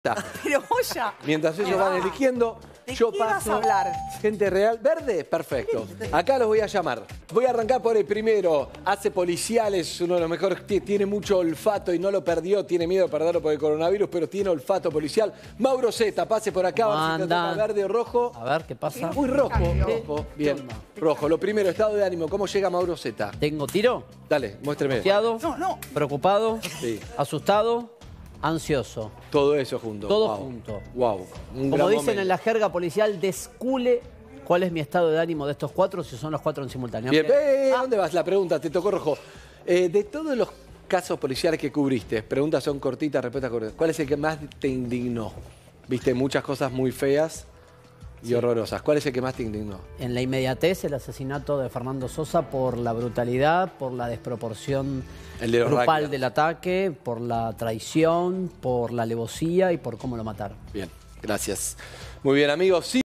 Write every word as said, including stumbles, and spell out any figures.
Pero vos ya. Mientras ellos van eligiendo, ¿De yo qué vas paso. a hablar? Gente real. ¿Verde? Perfecto. Acá los voy a llamar. Voy a arrancar por el primero. Hace policiales, uno de los mejores. Tiene mucho olfato y no lo perdió. Tiene miedo de perderlo por el coronavirus, pero tiene olfato policial. Mauro Zeta, pase por acá. A ver si te toca verde o rojo. A ver, ¿qué pasa? Muy rojo, rojo. Bien. Rojo. Lo primero, estado de ánimo. ¿Cómo llega Mauro Zeta? ¿Tengo tiro? Dale, muéstreme. ¿Confiado? No, no. ¿Preocupado? Sí. ¿Asustado? ¿Ansioso? Todo eso junto. Todo Wow. junto. Wow. Un Como gran dicen momento. en la jerga policial, descule cuál es mi estado de ánimo de estos cuatro, si son los cuatro en simultáneo. Bien, eh, ¿dónde vas? La pregunta, te tocó rojo. Eh, de todos los casos policiales que cubriste, preguntas son cortitas, respuestas cortitas, ¿cuál es el que más te indignó? Viste muchas cosas muy feas y Sí. horrorosas. ¿Cuál es el que más te indignó? En la inmediatez, el asesinato de Fernando Sosa por la brutalidad, por la desproporción El de los grupal Rangers. del ataque, por la traición, por la alevosía y por cómo lo mataron. Bien, gracias. Muy bien, amigos. Sí.